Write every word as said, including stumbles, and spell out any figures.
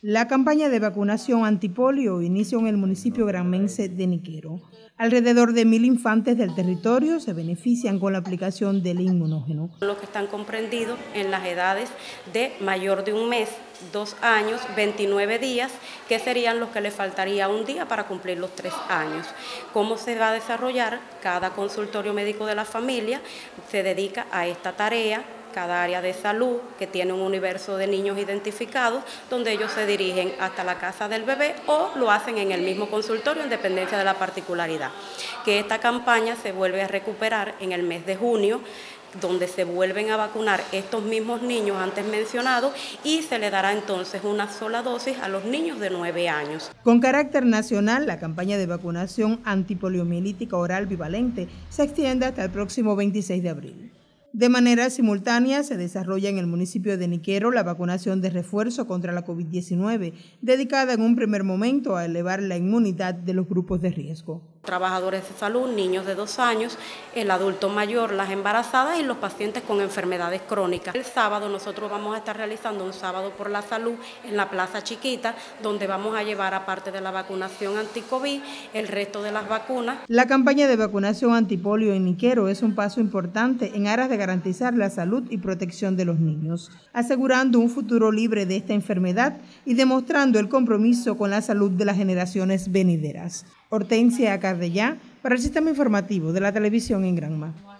La campaña de vacunación antipolio inició en el municipio granmense de Niquero. Alrededor de mil infantes del territorio se benefician con la aplicación del inmunógeno. Los que están comprendidos en las edades de mayor de un mes, dos años, veintinueve días, que serían los que le faltaría un día para cumplir los tres años. ¿Cómo se va a desarrollar? Cada consultorio médico de la familia se dedica a esta tarea. Cada área de salud que tiene un universo de niños identificados, donde ellos se dirigen hasta la casa del bebé o lo hacen en el mismo consultorio en dependencia de la particularidad. Que esta campaña se vuelve a recuperar en el mes de junio, donde se vuelven a vacunar estos mismos niños antes mencionados y se le dará entonces una sola dosis a los niños de nueve años. Con carácter nacional, la campaña de vacunación antipoliomielítica oral bivalente se extiende hasta el próximo veintiséis de abril. De manera simultánea se desarrolla en el municipio de Niquero la vacunación de refuerzo contra la COVID diecinueve, dedicada en un primer momento a elevar la inmunidad de los grupos de riesgo. Trabajadores de salud, niños de dos años, el adulto mayor, las embarazadas y los pacientes con enfermedades crónicas. El sábado nosotros vamos a estar realizando un sábado por la salud en la Plaza Chiquita, donde vamos a llevar, aparte de la vacunación anti-COVID, el resto de las vacunas. La campaña de vacunación antipolio en Niquero es un paso importante en aras de garantizar la salud y protección de los niños, asegurando un futuro libre de esta enfermedad y demostrando el compromiso con la salud de las generaciones venideras. Hortensia Cardellá, para el Sistema Informativo de la Televisión en Granma.